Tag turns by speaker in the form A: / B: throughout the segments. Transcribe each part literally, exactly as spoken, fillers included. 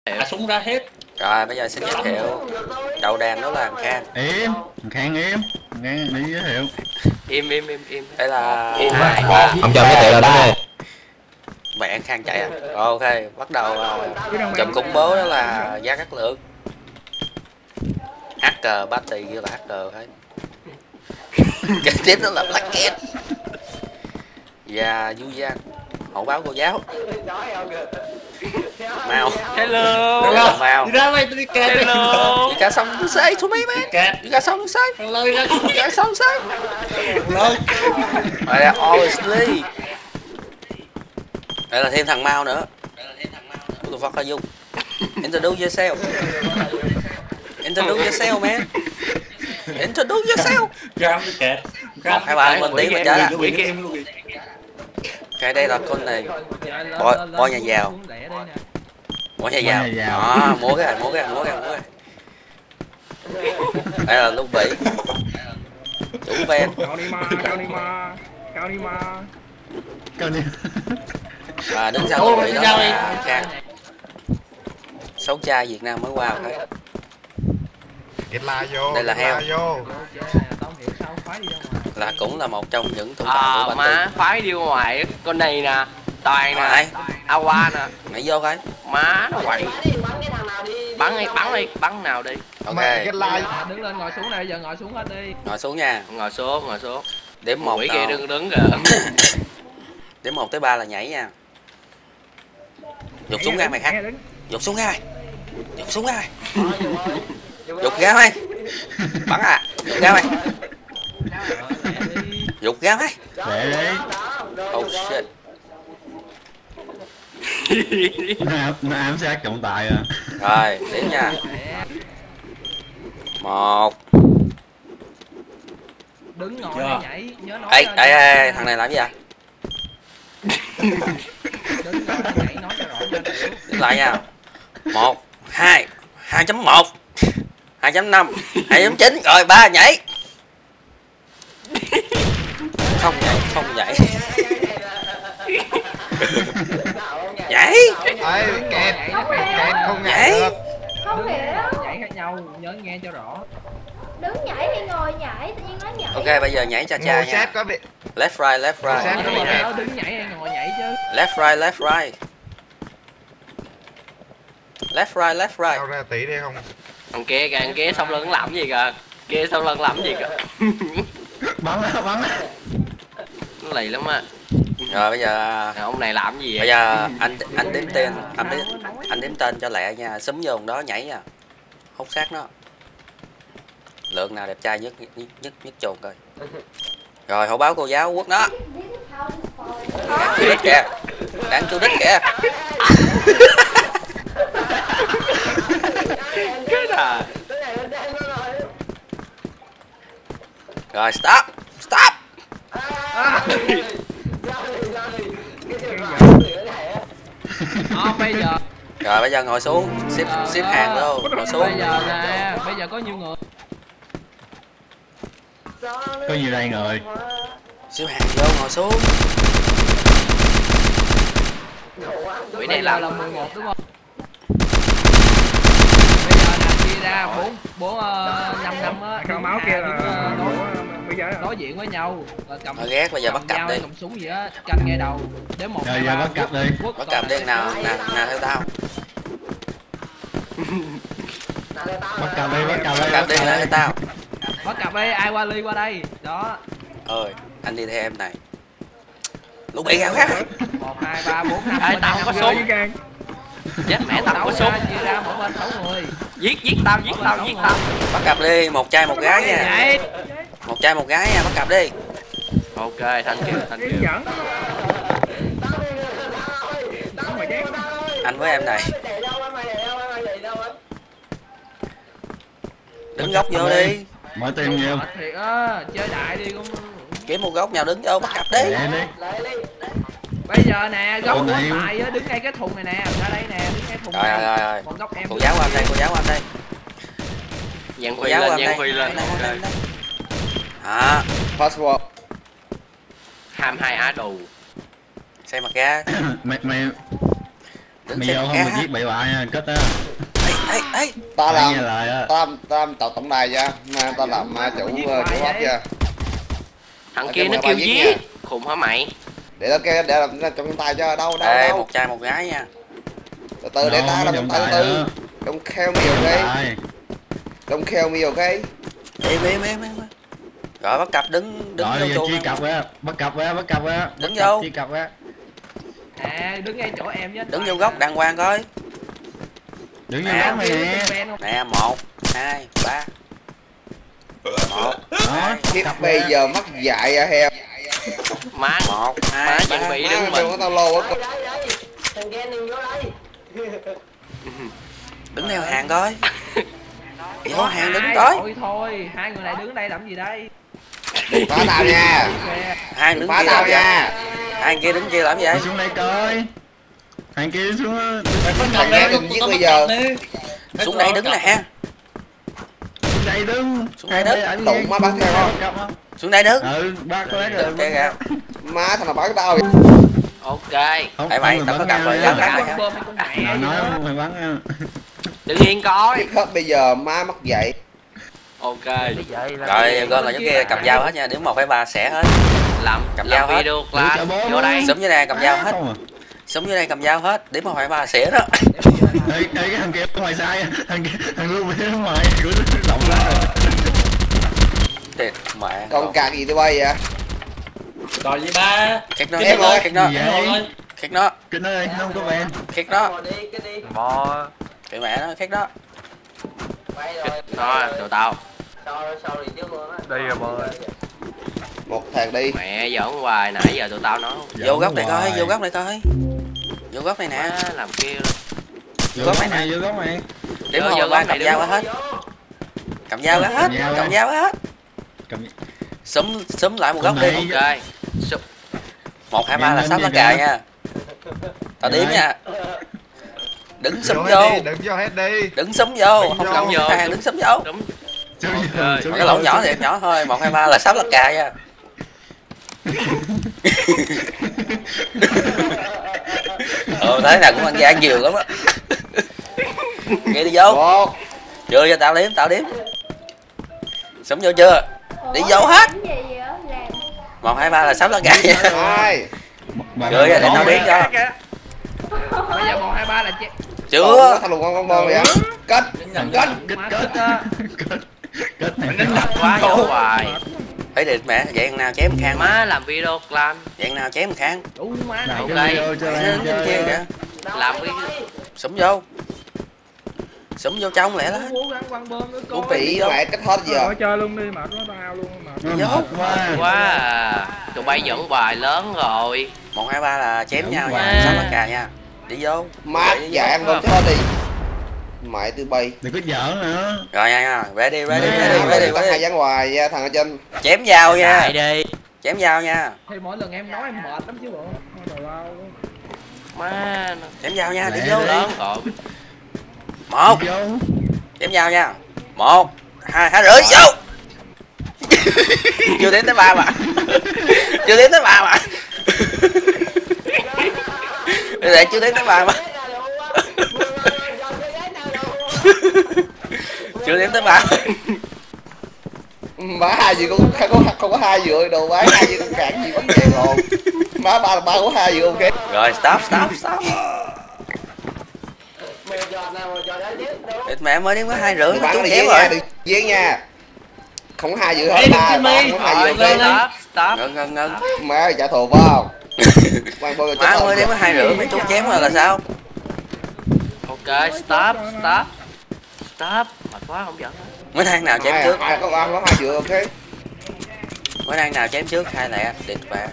A: Thả súng ra hết.
B: Rồi bây giờ xin giới thiệu đầu đàn đó là thằng Khang.
C: Im, thằng Khang im, thằng Khang đi giới thiệu.
D: Im im im im.
B: Đây là
D: hai.
E: Ông cho giới thiệu là đó đi.
B: mẹ Khang chạy à. Rồi, ok, bắt đầu uh, chùm khủng bố đó là Gia Cát Lượng. Hacker Batty kêu là hacker hết. Kế tiếp đó là Black Cat và Du Giang hậu báo cô giáo. Mao.
D: Hello.
B: Hello. Mao.
A: Đi ra mày đi kẹt.
D: Hello.
B: You got something to say to me, man?
A: Kẹt.
B: You got something to say?
A: Hello ra.
B: You got something to say?
A: Hello.
B: Đây là obviously. Đây là thêm thằng Mao nữa. What the fuck are you? Introduce yourself. Introduce yourself, man. Introduce yourself.
A: Cam đi kẹt.
B: Một hai ba lên tiếng mình chết á.
A: Quỷ game luôn.
B: Cái đây là con này. Bôi, bôi nhà giàu. Bôi nhà giàu. Đó, múa cái này, múa cái này, múa cái này, múa cái này. Đây là Lưu Bị. Chủ ven.
F: Cao đi ma, cao đi ma, cao đi ma.
C: Cao đi.
B: Và đứng sau Lưu Bị đó là Khang. Xấu trai Việt Nam mới qua thấy.
E: Get la vô.
B: Đây là heo.
E: Vô.
B: Là cũng là một trong những thủ
D: À,
B: phạm của
D: má
B: Batty.
D: phái đi ngoài con này nè, Toàn nè, Awa nè.
B: Nhảy vô coi.
D: Má nó quậy. Bắn đi, bắn đi, bắn nào đi.
B: Ok.
E: Mẹ get la.
F: Đứng lên ngồi xuống này, giờ ngồi xuống hết đi.
B: Ngồi xuống nha.
D: Ngồi xuống, ngồi xuống.
B: Đếm một
D: Quỷ
B: nào.
D: kia đứng đứng kìa.
B: Đếm một tới ba là nhảy nha. Dục súng ra mày khác. Dục súng ra mày. Dục súng ra mày. Dục ra mày. Bắn à. Dục ra mày. Dục ra mày.
C: Để đi.
B: Oh shit.
C: Nó ám, nó ám sát trọng tài à.
B: Rồi, đếm nha. Một.
F: Đứng ngồi đây nhảy, nhớ nói.
B: Ê, ê, ê, thằng này làm gì vậy?
F: Đứng ngồi đây nhảy nói cho rõ cho hiểu.
B: Đếm lại nha. Một, hai, hai chấm một, hai chấm năm, hai chấm chín, rồi ba nhảy. Không nhảy, không nhảy. Nhảy.
E: Ê, kẹt. Kẹt không nhảy
B: Nhảy.
E: được.
G: Không
F: Đứng
G: hiểu.
F: ngồi nhảy khác nhau, nhớ nghe cho rõ.
G: Đứng nhảy hay ngồi nhảy, tự nhiên nói nhảy.
B: Ok, bây giờ nhảy cha cha
E: Ngồi
B: nha.
E: sát có bị.
B: Left right, left
E: Ngồi sát
B: right.
E: có bị kẹt.
F: Nó đứng nhảy hay ngồi nhảy chứ.
B: Left right, left right. Left right, left
E: Tao
B: right.
E: ra tí đi không?
D: Thằng kia kìa, thằng kia sau lưng làm gì kìa. Kia sau lưng làm gì kìa.
C: Bắn á, bắn á.
D: Nó lì lắm á.
B: Rồi bây giờ
D: Ông này làm gì
B: bây
D: vậy?
B: giờ anh anh đếm tên, anh đếm, anh đếm tên cho lẹ nha, xúm vô đó nhảy nha. Hút sát nó. Lượng nào đẹp trai nhất nhất nhất nhất chồn coi. Rồi hậu báo cô giáo quất nó. Đáng chú đích kìa. Đáng chú đích kìa.
D: Cái là
B: Rồi stop. Stop.
F: Ờ, bây giờ
B: Rồi bây giờ ngồi xuống, xếp xếp hàng luôn, ngồi xuống.
F: bây giờ nè, bây giờ có nhiều người.
C: Có nhiều đây người.
B: Xếp hàng vô ngồi xuống.
D: quỷ
F: Bây
D: này
F: giờ
D: làm
F: là mười một đúng không? Bây giờ nè, chia ra bốn bốn năm năm á,
H: Khao máu kia là
F: đối,
H: bây giờ
F: đối diện với nhau, rồi cầm
B: Thôi ghét, bây giờ bắt
F: cầm
B: cặp
F: dao
B: đi.
F: hay cầm súng gì á, canh ngay đầu. Đến một
C: Rồi
F: hai
C: giờ
F: ba.
C: bắt cặp đi.
F: Quất
B: Bắt
F: toàn
B: cặp đi nào, nào, nào theo tao.
C: Bắt cặp đi, bắt cặp
B: Bắt
C: đi.
B: cặp đi nào theo tao.
F: Bắt cặp đi, ai qua ly qua đây. Đó.
B: Ơi, anh đi theo em này. Lúc bị gào khác.
F: một hai ba bốn năm.
D: Ê, tao không có súng. Chết mẹ tao không có súng.
F: Chia ra mỗi bên sáu người.
D: Giết giết tao, giết tao, giết tao.
B: Bắt cặp đi, một trai một gái nha.
F: Nhảy.
B: Một trai một gái nha, bắt cặp đi.
D: Ok, thanh kiều, thanh kiều.
H: dẫn
B: Anh với em này. Đứng góc vô đi.
C: Mở tim nhiều.
F: Thiệt á, chơi đại đi cũng.
B: Kiếm một góc nào đứng vô bắt cặp đi.
C: Để đi.
F: Bây giờ nè, góc
C: Ủa,
F: của
C: này-
F: tài á, đứng ngay cái thùng này nè, ra đây nè, đứng ngay thùng
B: Rồi
F: này.
B: rồi rồi.
F: Còn góc em.
B: Cô giáo qua anh đây, cô giáo qua anh đây.
D: Giang
B: Cô
D: Huy
B: giáo qua
D: lên,
B: anh
D: Giang Huy
B: đây.
D: lên.
B: Đây, đây,
D: Ok.
B: đây. Hả? Password.
D: hai mươi hai á đồ.
B: Xem mặt ra.
C: Mày mày
B: đứng
C: Bây
B: xem
C: giờ không
B: cá.
C: mà giết bậy bạ nha, kết á.
B: Ê ê ê.
H: Ta
C: Nghe
H: làm
C: lời á.
H: ta làm ta làm tổng tổng đài nha, mà ta làm mà chủ chủ ấp nha.
D: Thằng
H: Ở
D: kia
H: trong
D: nó
H: ba
D: kêu
H: giết
D: giết.
H: nha.
D: Khùng hả mày?
H: Để nó kia để làm trong tay cho đâu đâu
B: Ê
H: đâu.
B: một trai một gái nha.
H: Từ từ để ta làm trong tay từ từ. Don't kill me okay. Don't kill me okay.
B: Im im im im. Rồi bắt cặp đứng đứng
C: Rồi
B: vô
C: giờ
B: chuông.
C: chia cặp á, bắt cặp á, bắt cặp á.
B: Đứng
C: bắt cặp,
B: vô.
C: chia cặp á.
F: À đứng ngay chỗ em với anh
B: Đứng
F: Toàn
B: vô góc
F: nè.
B: đàng hoàng coi.
C: Đứng vô
B: Nè.
C: góc này nè.
F: Fan không?
B: Nè một hai ba. Một
C: Đó,
B: hai
H: Khiếp
C: cặp
H: bây
C: á.
H: giờ mất dạy à heo.
D: Má
B: một
D: má
B: hai
D: chuẩn
B: ba.
D: bị
H: Má
D: đứng
H: đừng
D: mình.
H: có tao lô á.
B: Đứng theo hàng coi. Vô
F: Có
B: hàng đứng
F: hai
B: coi.
F: đội thôi, hai người này đứng đây làm gì đây?
H: Phá tao nha.
F: Kìa.
B: Hai đứng
H: Phá
B: kia
H: tao
B: làm gì?
H: nha.
B: Hai kia đứng kia làm gì vậy?
C: Đi xuống đây coi. Thằng kia xuống á.
H: Thằng nghe đừng giết bây giờ.
B: Xuống đây đứng nè.
C: Xuống đây đứng.
B: Xuống đây đứng.
C: Anh
H: Tụng má bắn theo không?
C: cặp không?
B: Xuống đây đứng.
C: Ừ, bắt có đấy rồi.
B: Đứng kia kìa.
H: Má thằng nào bắn tao vậy?
D: Ok.
C: Không,
B: Ê mày,
C: không
B: tao có
C: bắn
B: cặp
C: nhau
B: rồi,
C: nha.
B: dám
F: Bắn
B: cặp
F: bơm bơm mấy con mẹ
C: Nào
F: gì
C: nói
F: đó.
C: không phải bắn nha.
D: Đứng yên coi.
H: Khiếp hết bây giờ má mất dạy.
D: Ok.
B: Rồi gom là những kia cầm dao hết nha. Điểm một hai ba xẻ hết.
D: Làm
B: Cầm
D: làm
B: dao hết.
D: video class
C: Đưa cho bố
D: vô đây.
B: Súng dưới đây cầm dao hết.
C: Không à.
B: Súng dưới đây cầm dao hết. Điểm một hai ba xẻ đó.
C: Ê, ê, cái thằng kia ở ngoài sai, thằng kia, thằng lưu bên ở ngoài, của nó động ra rồi.
B: Thiệt mẹ.
H: Con cạc gì tụi bay vậy?
A: Rồi gì ba.
B: Khét nó,
H: Em
B: khét nó,
H: ơi.
B: khét nó.
C: Gì vậy?
B: Khét nó,
C: Cái nơi nó không có ven.
B: khét nó.
D: Bò.
B: Cái mẹ nó khét đó.
D: Thôi, tụi tao.
H: Một thằng đi.
D: Mẹ giỡn hoài nãy giờ tụi tao nói.
B: Vô góc này coi,
C: hoài.
B: vô góc này coi. Vô góc này nè.
D: Má làm kia.
C: Vô
B: góc
C: góc
B: này
C: này, vô góc này.
B: Điểm
D: Vô,
B: một
D: vô
B: ba
D: góc
B: cầm
D: này
B: dao
D: đứng.
B: hết. Cầm dao ra hết,
C: Cầm dao
B: cầm
C: ra.
B: dao ra hết.
C: Cầm
B: Súng súng lại một góc
C: Cầm
B: đi.
C: này.
D: Ok. Sụp.
B: Một hai ba là
C: Nhanh
B: sắp lá
C: lên
B: cà
C: đi,
B: nha. Tao đếm
C: Rồi.
B: nha. Đứng súng
E: Vô
B: vô.
E: hết đi, đừng vô hết đi.
B: Đứng súng vô,
E: Đứng
B: không
E: vô.
B: cầm vô. Hàng đứng súng vô.
D: Đúng.
C: Xuống
D: Ok.
C: vô, xuống
B: Cái lỗ
C: vô.
B: nhỏ thiệt nhỏ thôi, một hai ba là sắp lá cà nha. Ờ thấy nào cũng ăn gian nhiều lắm á. Nghe đi vô.
H: Một.
B: Chưa cho tao đếm, tao đếm. Súng vô chưa? Đi vô hết.
G: Làm gì vậy? Làm.
B: Một hai ba là sắp lá cà nha.
H: Hai.
C: Mà-
B: Chưa để tao đếm cho.
F: Bây giờ một hai ba là chết.
B: Chưa.
H: Thằng lùn con con bò vậy? Kết. Kết.
C: Kết
F: Má
C: kết
F: kết á.
C: kết kết này.
D: Quá giỡn hoài.
B: Thấy được mẹ, vậy thằng nào chém khang má.
D: Má làm video class.
B: Vậy thằng nào chém khang.
F: Đủ má
C: Nào,
F: này.
C: cái
D: Ok.
C: video cho
B: Nó
C: em
B: đứng trên kia
C: chơi.
B: kìa.
D: Làm cái
B: Súng vô. Súng vô trong lẹ lên.
F: Cố gắng quăng bơm nữa
B: Cú
F: coi.
B: bị
H: Bị mẹ kết hết giờ.
F: Chơi luôn đi, mệt quá tao luôn, mệt.
C: Nó
B: Vô.
C: mệt quá.
D: quá à. Tụi bay dẫn bài lớn rồi.
B: Một hai ba là chém nhau
C: Đúng
B: nha,
C: rồi.
B: sắp lá cà nha. Đi vô.
H: Má
B: Đi vô.
H: dạ em con chết đi. Mẹ tụi bay.
C: Đừng có giỡn nữa.
B: Rồi nha nha, ready ready
C: Nè,
B: ready ready
H: Tao hai
B: ready.
H: dán ngoài nha thằng ở trên.
B: Chém dao nha.
D: Lại đi.
B: Chém dao nha.
F: Thì mỗi lần em nói em mệt lắm chứ bộ. Thôi đầu lâu.
D: Má nó
B: Chém dao nha, đi
C: Lẹ
B: vô.
C: đi.
D: lớn rồi.
B: Một.
C: Vô.
B: Chém dao nha. Một, hai, hai rưỡi vô. Chưa đến tới ba mà. Chưa đến tới ba mà. Bây giờ chưa đến tới ba mà. Chưa đến tới ba.
H: Má hai gì cũng không có không có hai dựa đồ má hai gì cũng cạn gì bắt vàng rồi. Má ba là ba của hai dựa ok.
B: Rồi stop stop stop. Mẹ mới đến có hai rưỡi
H: Đừng
B: mà
H: bắn
B: trúng
H: đi
B: chém
H: giết
B: rồi.
H: nha, đừng giết nha. Không có hai dựa
A: Ê,
H: hết
A: đừng
H: ba,
A: chim
H: ba
A: đi.
H: không có hai
D: Rồi,
H: dựa ok.
D: stop, stop.
B: Ngưng ngưng ngưng.
H: Má trả thù phải không? Quang bôi cho
B: Má
H: chết
B: mới đến
H: rồi.
B: có hai rưỡi mới trúng chém rồi là sao?
D: Ok, stop, stop. Stop. Mệt quá không giỡn.
B: Mới thang nào chém
H: Hai-
B: trước?
H: hai có ăn có hai dựa ok.
B: Mới thang nào chém trước hai lẹ địt bà.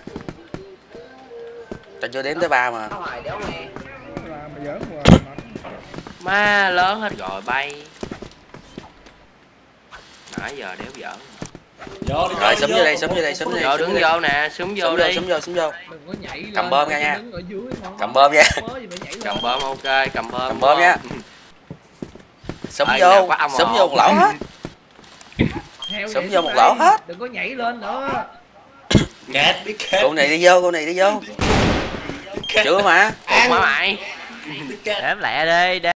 B: Tao chưa đến tới ba mà.
F: Làm mà giỡn hoài mệt.
D: Má lớn hết rồi bay. Nãy giờ đéo giỡn.
A: Vô đi.
B: Rồi súng vô đây, súng vô đây, súng vô đây.
D: Vô
B: súng
D: đứng
B: vô đây.
D: vô nè, súng vô
B: Súng vô,
D: đi.
B: súng vô, súng vô.
F: Đừng có nhảy lên.
B: Cầm bơm ra nha.
F: Đứng ở dưới thôi.
B: Cầm bơm nha.
F: Mới gì mà nhảy lên.
D: Cầm bơm ok, cầm bơm.
B: Cầm bơm nha. Súng
D: Ê,
B: vô,
D: nè, quá âm
B: súng vô
D: ồn.
B: một lỗ hết.
F: Heo
B: Súng
F: vậy
B: vô một
F: đây.
B: lỗ hết.
F: Đừng có nhảy lên nữa.
A: Kẹt, biết kẹt.
B: Cô này đi vô, cô này đi vô. Chưa mà.
D: Ủa má mày. Đếm lẹ đi.